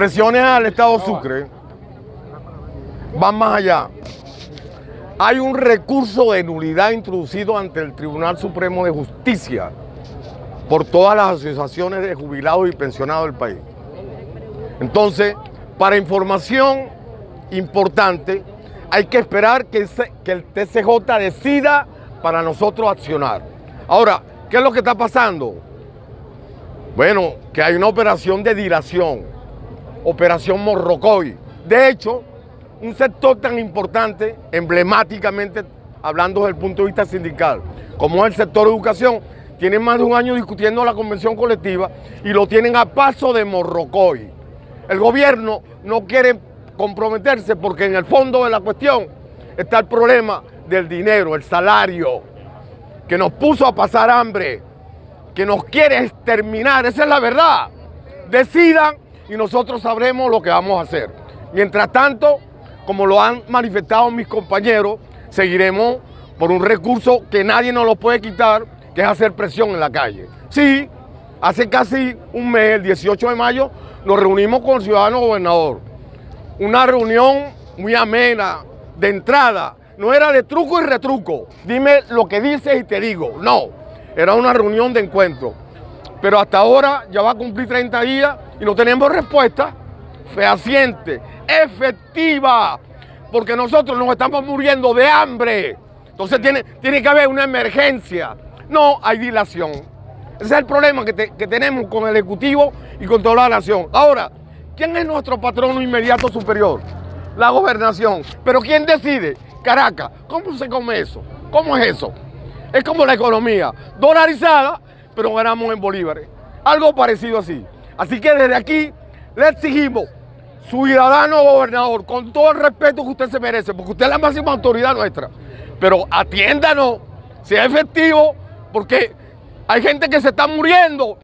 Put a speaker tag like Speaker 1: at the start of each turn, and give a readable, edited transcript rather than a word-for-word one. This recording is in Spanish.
Speaker 1: presiones al Estado Sucre van más allá. Hay un recurso de nulidad introducido ante el Tribunal Supremo de Justicia por todas las asociaciones de jubilados y pensionados del país. Entonces, para información importante, hay que esperar que el TCJ decida para nosotros accionar. Ahora, ¿qué es lo que está pasando? Bueno, que hay una operación de dilación, operación Morrocoy. De hecho, un sector tan importante, emblemáticamente hablando desde el punto de vista sindical, como es el sector educación, tiene más de un año discutiendo la convención colectiva y lo tienen a paso de Morrocoy. El gobierno no quiere comprometerse porque en el fondo de la cuestión está el problema del dinero, el salario, que nos puso a pasar hambre, que nos quiere exterminar, esa es la verdad. Decidan y nosotros sabremos lo que vamos a hacer. Mientras tanto, como lo han manifestado mis compañeros, seguiremos por un recurso que nadie nos lo puede quitar, que es hacer presión en la calle. Sí, hace casi un mes, el 18 de mayo, nos reunimos con el ciudadano gobernador. Una reunión muy amena, de entrada, no era de truco y retruco. Dime lo que dices y te digo. No, era una reunión de encuentro. Pero hasta ahora ya va a cumplir 30 días y no tenemos respuesta fehaciente, efectiva, porque nosotros nos estamos muriendo de hambre. Entonces tiene que haber una emergencia. No hay dilación. Ese es el problema que tenemos con el Ejecutivo y con toda la nación. Ahora, ¿quién es nuestro patrono inmediato superior? La gobernación. ¿Pero quién decide? Caracas. ¿Cómo se come eso? ¿Cómo es eso? Es como la economía, dolarizada, pero ganamos en bolívares. Algo parecido así. Así que desde aquí le exigimos, ciudadano gobernador, con todo el respeto que usted se merece, porque usted es la máxima autoridad nuestra, pero atiéndanos, sea efectivo, porque hay gente que se está muriendo.